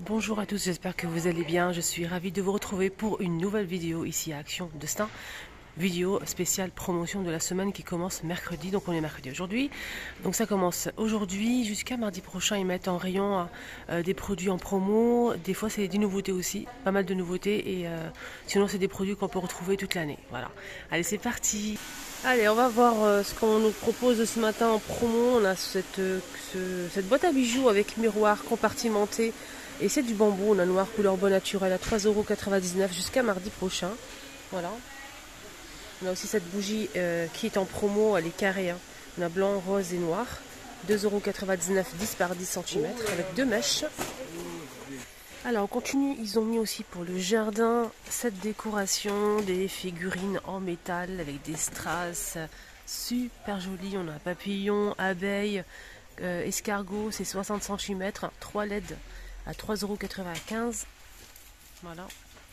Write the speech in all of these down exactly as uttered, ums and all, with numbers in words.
Bonjour à tous, j'espère que vous allez bien. Je suis ravie de vous retrouver pour une nouvelle vidéo ici à Action Destin. Vidéo spéciale promotion de la semaine qui commence mercredi, donc on est mercredi aujourd'hui. Donc ça commence aujourd'hui jusqu'à mardi prochain. Ils mettent en rayon euh, des produits en promo. Des fois c'est des nouveautés aussi, pas mal de nouveautés. Et euh, sinon c'est des produits qu'on peut retrouver toute l'année. Voilà. Allez, c'est parti. Allez, on va voir euh, ce qu'on nous propose ce matin en promo. On a cette, euh, ce, cette boîte à bijoux avec miroir compartimenté. Et c'est du bambou, on a noir couleur bois naturel à trois euros quatre-vingt-dix-neuf jusqu'à mardi prochain. Voilà. On a aussi cette bougie euh, qui est en promo, elle est carrée. Hein. On a blanc, rose et noir. deux euros quatre-vingt-dix-neuf, dix par dix centimètres avec deux mèches. Alors on continue, ils ont mis aussi pour le jardin cette décoration, des figurines en métal avec des strass super jolies. On a papillon, abeille, euh, escargot, c'est soixante centimètres, trois L E D à trois euros quatre-vingt-quinze. Voilà.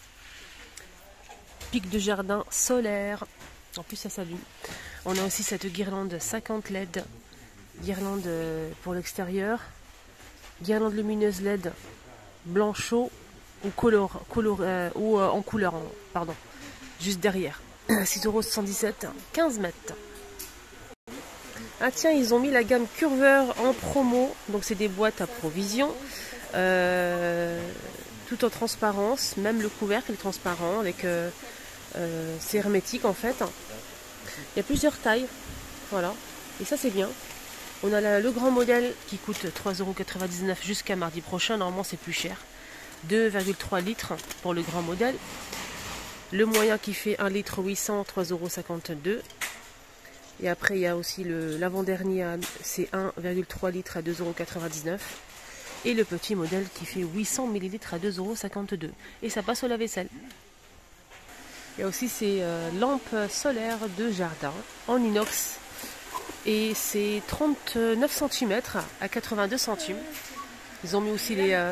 Pic de jardin solaire. En plus ça s'allume. On a aussi cette guirlande cinquante L E D. Guirlande pour l'extérieur. Guirlande lumineuse L E D blanc chaud ou, color, color, euh, ou euh, en couleur. Pardon. Juste derrière. six euros soixante-dix-sept. quinze mètres. Ah tiens, ils ont mis la gamme Curver en promo. Donc c'est des boîtes à provision. Euh, tout en transparence, même le couvercle est transparent avec euh, euh, c'est hermétique en fait. Il y a plusieurs tailles, voilà, et ça c'est bien. On a la, le grand modèle qui coûte trois euros quatre-vingt-dix-neuf jusqu'à mardi prochain. Normalement c'est plus cher, deux virgule trois litres pour le grand modèle. Le moyen qui fait un litre huit cents, trois euros cinquante-deux. Et après il y a aussi l'avant-dernier, c'est un virgule trois litres à deux euros quatre-vingt-dix-neuf. Et le petit modèle qui fait huit cents millilitres à deux euros cinquante-deux. Et ça passe au lave-vaisselle. Il y a aussi ces euh, lampes solaires de jardin en inox. Et c'est trente-neuf centimètres à quatre-vingt-deux centimes. Ils ont mis aussi les euh,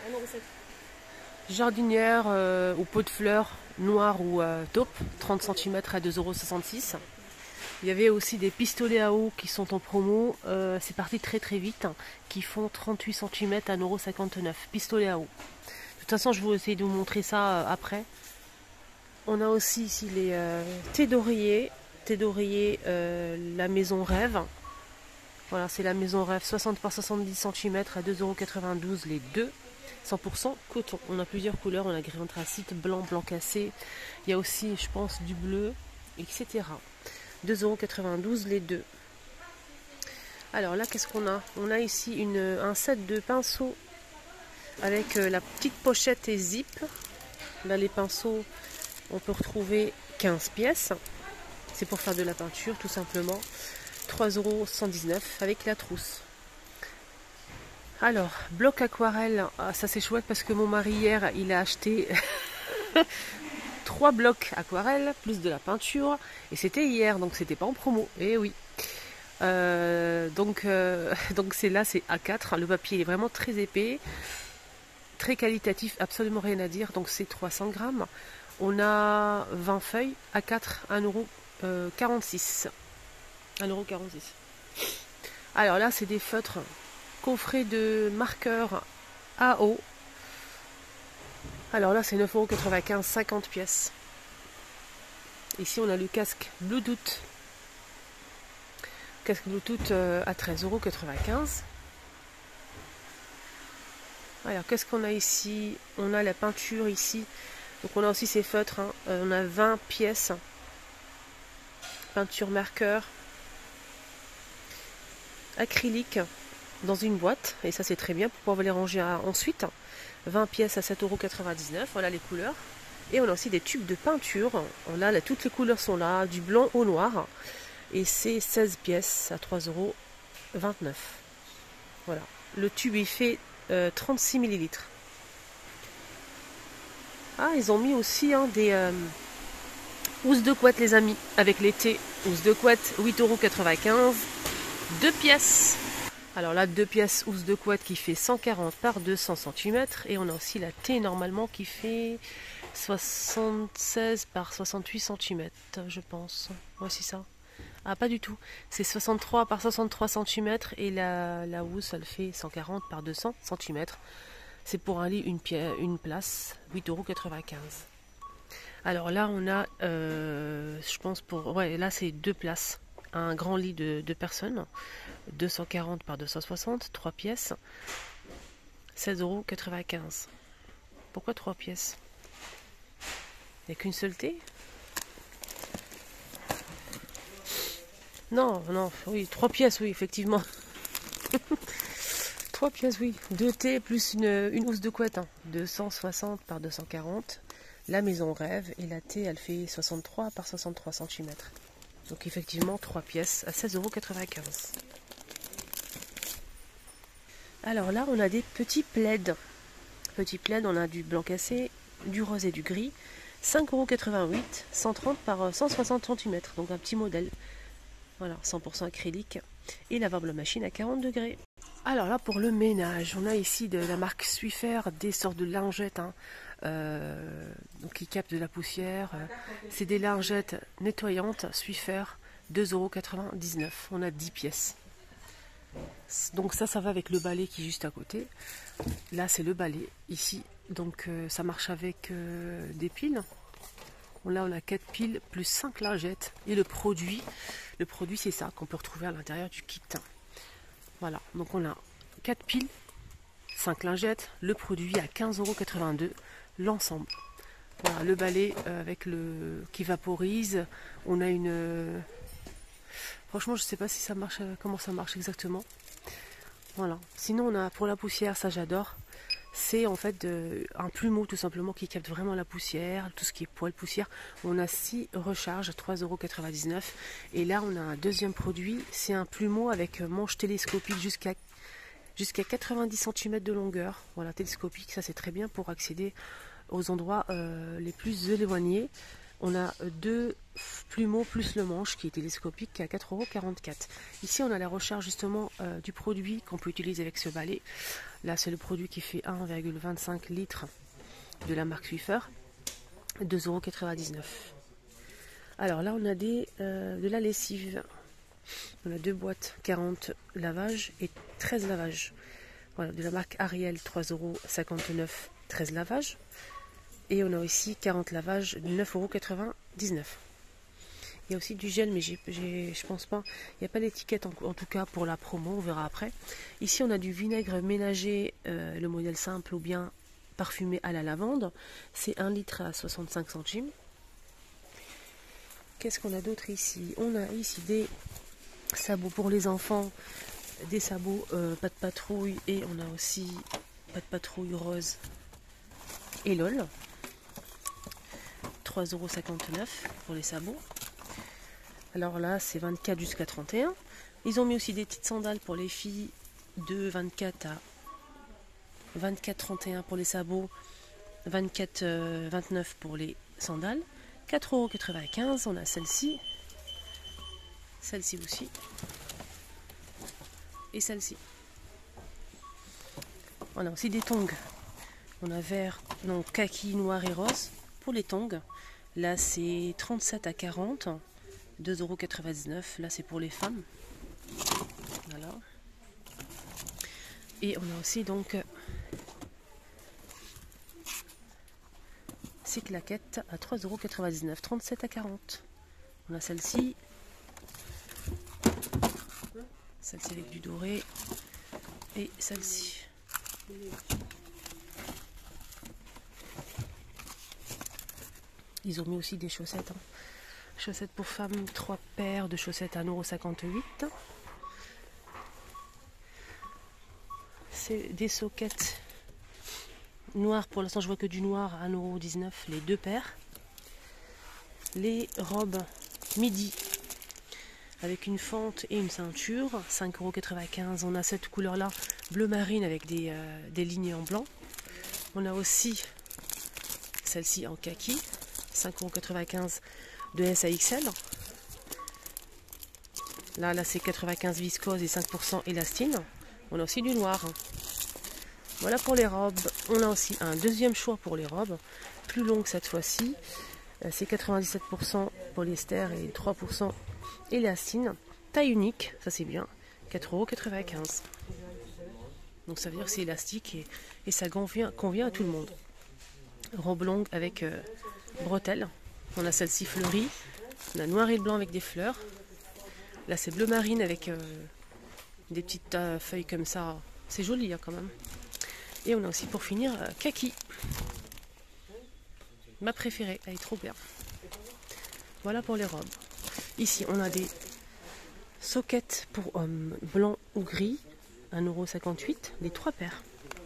jardinières euh, ou pots de fleurs noires ou euh, taupe, trente centimètres à deux euros soixante-six. Il y avait aussi des pistolets à eau qui sont en promo, euh, c'est parti très très vite, hein, qui font trente-huit centimètres à un euro cinquante-neuf. Pistolets à eau. De toute façon, je vais essayer de vous montrer ça euh, après. On a aussi ici les euh, thés d'oreiller. Thé d'oreiller, euh, la maison rêve. Voilà, c'est la maison rêve, soixante par soixante-dix centimètres à deux euros quatre-vingt-douze les deux. cent pour cent coton. On a plusieurs couleurs, on a gris anthracite, blanc, blanc cassé. Il y a aussi, je pense, du bleu, et cetera deux euros quatre-vingt-douze les deux. Alors là, qu'est-ce qu'on a? On a ici une, un set de pinceaux avec euh, la petite pochette et zip. Là, les pinceaux, on peut retrouver quinze pièces. C'est pour faire de la peinture, tout simplement. trois euros cent dix-neuf avec la trousse. Alors, bloc aquarelle. Ah, ça c'est chouette parce que mon mari hier, il a acheté trois blocs aquarelle plus de la peinture et c'était hier, donc c'était pas en promo. Et oui. Euh, donc euh, donc c'est là, c'est A quatre. Le papier il est vraiment très épais, très qualitatif, absolument rien à dire. Donc c'est trois cents grammes. On a vingt feuilles A quatre, un euro quarante-six. un euro quarante-six. Alors là, c'est des feutres coffret de marqueurs A O. Alors là, c'est neuf euros quatre-vingt-quinze, cinquante pièces. Ici, on a le casque Bluetooth. Casque Bluetooth euh, à treize euros quatre-vingt-quinze. Alors, qu'est-ce qu'on a ici? On a la peinture ici. Donc, on a aussi ces feutres. Hein. Euh, on a vingt pièces. Peinture marqueur. Acrylique dans une boîte. Et ça, c'est très bien pour pouvoir les ranger à, ensuite. vingt pièces à sept euros quatre-vingt-dix-neuf. Voilà les couleurs. Et on a aussi des tubes de peinture. On a là, toutes les couleurs sont là, du blanc au noir. Et c'est seize pièces à trois euros vingt-neuf. Voilà. Le tube il fait euh, trente-six millilitres. Ah, ils ont mis aussi hein, des euh, housses de couette, les amis. Avec l'été, housse de couette, huit euros quatre-vingt-quinze. Deux pièces. Alors là, deux pièces housse de couette qui fait cent quarante par deux cents centimètres. Et on a aussi la T normalement qui fait soixante-seize par soixante-huit centimètres, je pense. Voici ça. Ah, pas du tout. C'est soixante-trois par soixante-trois centimètres. Et la, la housse, elle fait cent quarante par deux cents centimètres. C'est pour un lit, une, pièce, une place, huit euros quatre-vingt-quinze. Alors là, on a, euh, je pense pour... Ouais, là, c'est deux places. Un grand lit de deux personnes, deux cent quarante par deux cent soixante, trois pièces, seize euros quatre-vingt-quinze. Pourquoi trois pièces? Il n'y a qu'une seule thé? Non, non, oui, trois pièces, oui, effectivement. Trois pièces, oui. Deux thés plus une, une housse de couette. Hein. deux cent soixante par deux cent quarante. La maison rêve. Et la thé, elle fait soixante-trois par soixante-trois centimètres. Donc effectivement, trois pièces à seize euros quatre-vingt-quinze. Alors là, on a des petits plaids. Petits plaids, on a du blanc cassé, du rose et du gris. cinq euros quatre-vingt-huit, cent trente par cent soixante centimètres. Donc un petit modèle. Voilà, cent pour cent acrylique. Et lavable machine à quarante degrés. Alors là, pour le ménage, on a ici de la marque Swiffer des sortes de lingettes hein, euh, donc qui captent de la poussière. C'est des lingettes nettoyantes Swiffer, deux euros quatre-vingt-dix-neuf. On a dix pièces. Donc ça, ça va avec le balai qui est juste à côté. Là, c'est le balai ici. Donc euh, ça marche avec euh, des piles. Là, on a quatre piles plus cinq lingettes. Et le produit, le produit c'est ça qu'on peut retrouver à l'intérieur du kit. Voilà, donc on a quatre piles, cinq lingettes, le produit à quinze euros quatre-vingt-deux, l'ensemble. Voilà, le balai euh, avec le qui vaporise. On a une... Euh... Franchement, je ne sais pas si ça marche, euh, comment ça marche exactement. Voilà. Sinon, on a pour la poussière, ça j'adore. C'est en fait de, un plumeau tout simplement qui capte vraiment la poussière, tout ce qui est poil poussière. On a six recharges, trois euros quatre-vingt-dix-neuf. Et là, on a un deuxième produit, c'est un plumeau avec manche télescopique jusqu'à jusqu'à quatre-vingt-dix centimètres de longueur. Voilà, télescopique, ça c'est très bien pour accéder aux endroits euh, les plus éloignés. On a deux plumeaux plus le manche qui est télescopique qui est à quatre euros quarante-quatre. Ici, on a la recharge justement euh, du produit qu'on peut utiliser avec ce balai. Là, c'est le produit qui fait un virgule vingt-cinq litres de la marque Swiffer, deux euros quatre-vingt-dix-neuf. Alors là, on a des, euh, de la lessive. On a deux boîtes, quarante lavages et treize lavages. Voilà, de la marque Ariel, trois euros cinquante-neuf, treize lavages. Et on a aussi quarante lavages, neuf euros quatre-vingt-dix-neuf. Il y a aussi du gel, mais j'ai, j'ai, je pense pas. Il n'y a pas d'étiquette en, en tout cas pour la promo, on verra après. Ici, on a du vinaigre ménager, euh, le modèle simple ou bien parfumé à la lavande. C'est un litre à soixante-cinq centimes. Qu'est-ce qu'on a d'autre ici? On a ici des sabots pour les enfants, des sabots euh, pas de patrouille, et on a aussi pas de patrouille rose et lol. trois euros cinquante-neuf pour les sabots. Alors là, c'est vingt-quatre jusqu'à trente et un. Ils ont mis aussi des petites sandales pour les filles de vingt-quatre à vingt-quatre trente et un pour les sabots, vingt-quatre vingt-neuf pour les sandales, quatre euros quatre-vingt-quinze. On a celle-ci, celle-ci aussi, et celle-ci. On a aussi des tongs. On a vert, non, kaki, noir et rose pour les tongs. Là, c'est trente-sept à quarante, deux euros quatre-vingt-dix-neuf. Là, c'est pour les femmes. Voilà. Et on a aussi donc ces claquettes à trois euros quatre-vingt-dix-neuf, trente-sept à quarante. On a celle-ci. Celle-ci avec du doré. Et celle-ci. Ils ont mis aussi des chaussettes. Hein. Chaussettes pour femmes, trois paires de chaussettes à un euro cinquante-huit. C'est des soquettes noires. Pour l'instant, je vois que du noir à un euro dix-neuf, les deux paires. Les robes midi avec une fente et une ceinture, cinq euros quatre-vingt-quinze. On a cette couleur-là, bleu marine avec des, euh, des lignes en blanc. On a aussi celle-ci en kaki. cinq euros quatre-vingt-quinze de S à X L. Là, là c'est quatre-vingt-quinze viscose et cinq pour cent élastine. On a aussi du noir. Voilà pour les robes. On a aussi un deuxième choix pour les robes, plus longue cette fois-ci. C'est quatre-vingt-dix-sept pour cent polyester et trois pour cent élastine. Taille unique, ça c'est bien. quatre euros quatre-vingt-quinze. Donc ça veut dire que c'est élastique et, et ça convient, convient à tout le monde. Robe longue avec euh, bretelles. On a celle-ci fleurie. On a noir et blanc avec des fleurs. Là c'est bleu marine avec euh, des petites euh, feuilles comme ça. C'est joli hein, quand même. Et on a aussi pour finir euh, kaki. Ma préférée, elle est trop bien. Voilà pour les robes. Ici on a des soquettes pour hommes blanc ou gris. un euro cinquante-huit, les trois paires.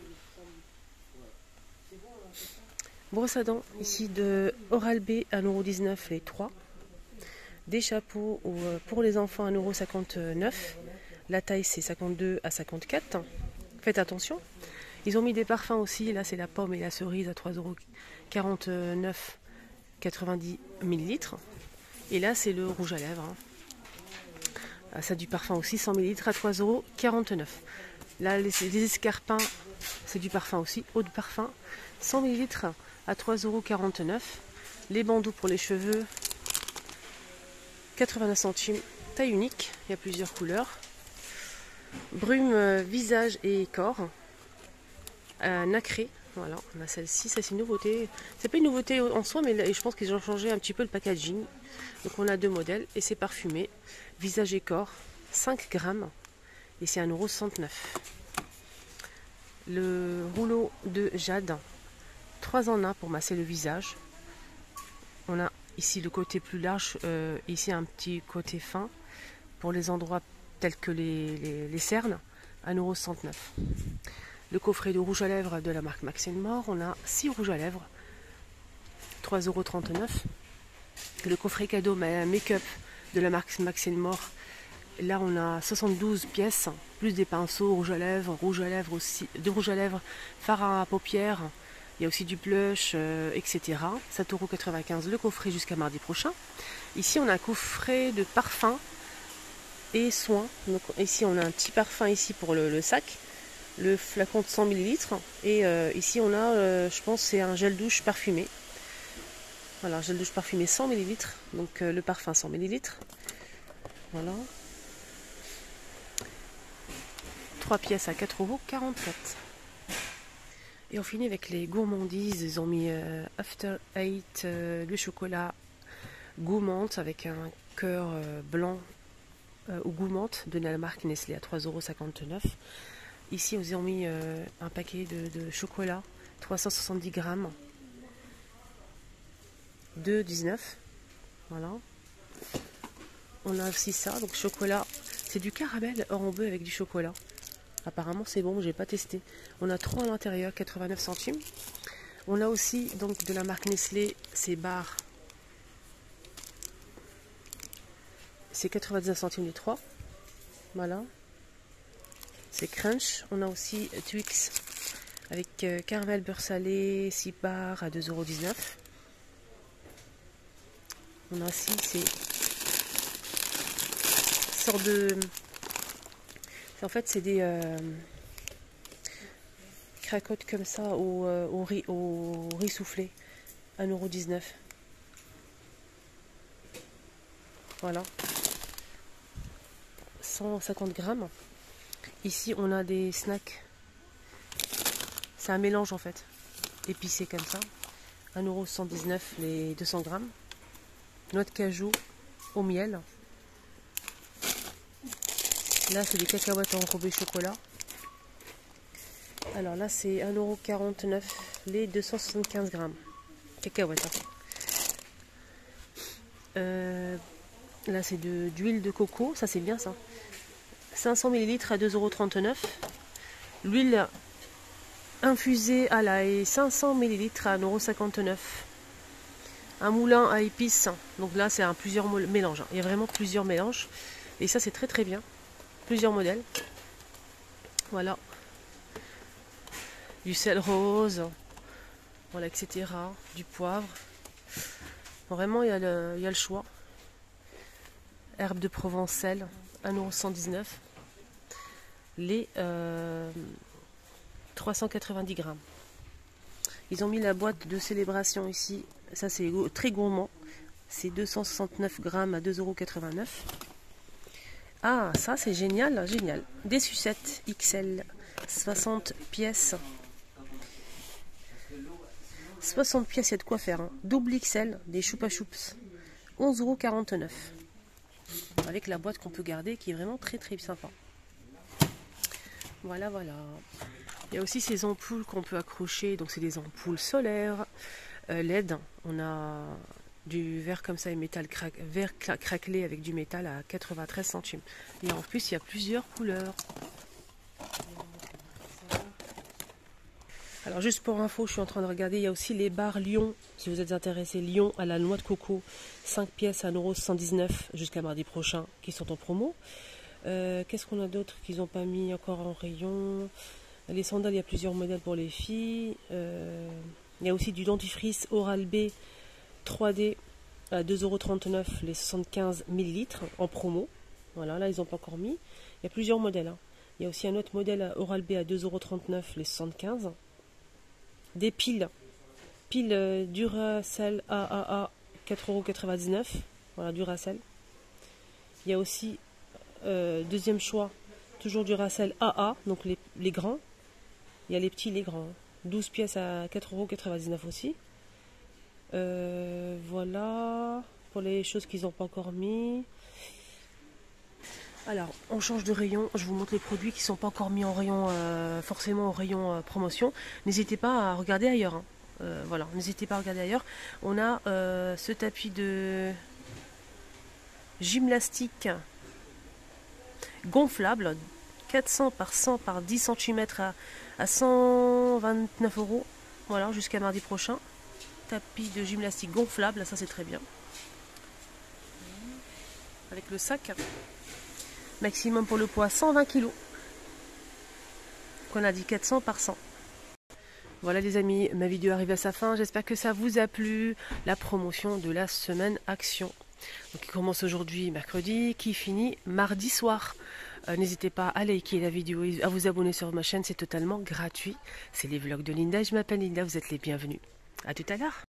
Brosse à dents ici de Oral-B, un euro dix-neuf les trois. Des chapeaux pour les enfants, un euro cinquante-neuf. La taille c'est cinquante-deux à cinquante-quatre. Faites attention. Ils ont mis des parfums aussi. Là c'est la pomme et la cerise à trois euros quarante-neuf, quatre-vingt-dix millilitres. Et là c'est le rouge à lèvres. Hein. Ah, ça du parfum aussi, cent millilitres à trois euros quarante-neuf. Là les, les escarpins, c'est du parfum aussi. Eau de parfum, cent millilitres à trois euros quarante-neuf. Les bandeaux pour les cheveux, quatre-vingt-neuf centimes, taille unique, il y a plusieurs couleurs. Brume, euh, visage et corps, euh, nacré, voilà, on a celle-ci, ça c'est une nouveauté. C'est pas une nouveauté en soi, mais je pense qu'ils ont changé un petit peu le packaging. Donc on a deux modèles et c'est parfumé. Visage et corps, cinq grammes et c'est un euro soixante-neuf. Le rouleau de jade, trois en un pour masser le visage. On a ici le côté plus large, euh, ici un petit côté fin pour les endroits tels que les, les, les cernes, un euro soixante-neuf. Le coffret de rouge à lèvres de la marque Max and More, on a six rouges à lèvres, trois euros trente-neuf. Le coffret cadeau make-up de la marque Max and More, là on a soixante-douze pièces, plus des pinceaux, rouge à lèvres, rouge à lèvres aussi, de rouge à lèvres, fard à paupières. Il y a aussi du blush, euh, et cetera. sept euros quatre-vingt-quinze le coffret jusqu'à mardi prochain. Ici, on a un coffret de parfum et soins. Donc, ici, on a un petit parfum ici pour le, le sac. Le flacon de cent millilitres. Et euh, ici, on a, euh, je pense, c'est un gel douche parfumé. Voilà, gel douche parfumé cent millilitres. Donc, euh, le parfum cent millilitres. Voilà. trois pièces à quatre euros quarante-quatre. Et on finit avec les gourmandises. Ils ont mis euh, After Eight, euh, le chocolat gourmande avec un cœur euh, blanc euh, ou gourmande de la marque Nestlé à trois euros cinquante-neuf. Ici, ils ont mis euh, un paquet de, de chocolat, trois cent soixante-dix grammes, deux euros dix-neuf. Voilà. On a aussi ça, donc chocolat. C'est du caramel orange bleu avec du chocolat. Apparemment c'est bon, j'ai pas testé. On a trois à l'intérieur, quatre-vingt-neuf centimes. On a aussi donc de la marque Nestlé, ces barres. C'est quatre-vingt-dix-neuf centimes les trois. Voilà. C'est Crunch. On a aussi Twix avec euh, caramel beurre salé, six barres à deux euros dix-neuf. On a aussi ces sortes de... En fait, c'est des euh, cracottes comme ça au, euh, au, riz, au riz soufflé, un euro dix-neuf. Voilà. cent cinquante grammes. Ici, on a des snacks. C'est un mélange en fait, épicé comme ça. un euro soixante-dix-neuf les deux cents grammes. Noix de cajou au miel. Là, c'est des cacahuètes enrobées chocolat. Alors là, c'est un euro quarante-neuf les deux cent soixante-quinze grammes. Cacahuètes. Hein. Euh, là, c'est de d'huile de coco. Ça, c'est bien ça. cinq cents millilitres à deux euros trente-neuf. L'huile infusée à l'ail, cinq cents millilitres à un euro cinquante-neuf. Un moulin à épices. Donc là, c'est un plusieurs mélanges. Il y a vraiment plusieurs mélanges. Et ça, c'est très très bien. Plusieurs modèles. Voilà. Du sel rose. Voilà, et cetera. Du poivre. Vraiment, il y a le, il y a le choix. Herbe de Provence, sel, un euro cent dix-neuf. Les euh, trois cent quatre-vingt-dix grammes. Ils ont mis la boîte de célébration ici. Ça, c'est très gourmand. C'est deux cent soixante-neuf grammes à deux euros quatre-vingt-neuf. Ah, ça c'est génial, génial. Des sucettes X L soixante pièces. soixante pièces, il y a de quoi faire. Hein. Double X L, des choupa choups. onze euros quarante-neuf. Avec la boîte qu'on peut garder qui est vraiment très très sympa. Voilà, voilà. Il y a aussi ces ampoules qu'on peut accrocher. Donc c'est des ampoules solaires. Euh, L E D. On a du verre comme ça et métal cra verre craquelé avec du métal à quatre-vingt-treize centimes. Et en plus, il y a plusieurs couleurs. Alors juste pour info, je suis en train de regarder, il y a aussi les barres Lion, si vous êtes intéressé, Lion à la noix de coco, cinq pièces à un euro soixante-dix-neuf jusqu'à mardi prochain, qui sont en promo. Euh, Qu'est-ce qu'on a d'autre qu'ils n'ont pas mis encore en rayon? Les sandales, il y a plusieurs modèles pour les filles. Euh, il y a aussi du dentifrice Oral-B trois D à deux euros trente-neuf les soixante-quinze millilitres en promo. Voilà, là ils n'ont pas encore mis. Il y a plusieurs modèles. Hein. Il y a aussi un autre modèle Oral-B à deux euros trente-neuf les soixante-quinze. Des piles, piles euh, Duracell A A A quatre euros quatre-vingt-dix-neuf, voilà Duracell. Il y a aussi, euh, deuxième choix, toujours Duracell A A, donc les, les grands. Il y a les petits, les grands, douze pièces à quatre euros quatre-vingt-dix-neuf aussi. Euh, voilà, pour les choses qu'ils n'ont pas encore mis. Alors, on change de rayon, je vous montre les produits qui ne sont pas encore mis en rayon, euh, forcément en rayon euh, promotion. N'hésitez pas à regarder ailleurs. Hein. Euh, voilà, n'hésitez pas à regarder ailleurs. On a euh, ce tapis de gymnastique gonflable, quatre cents par cent par dix centimètres à, à cent vingt-neuf euros. Voilà, jusqu'à mardi prochain. Tapis de gymnastique gonflable, ça c'est très bien. Avec le sac. Maximum pour le poids cent vingt kilos. Qu'on a dit quatre cents par cent. Voilà les amis, ma vidéo arrive à sa fin. J'espère que ça vous a plu. La promotion de la semaine action. Donc qui commence aujourd'hui mercredi, qui finit mardi soir. Euh, N'hésitez pas à liker la vidéo et à vous abonner sur ma chaîne, c'est totalement gratuit. C'est les vlogs de Linda, je m'appelle Linda, vous êtes les bienvenus. A tout à l'heure.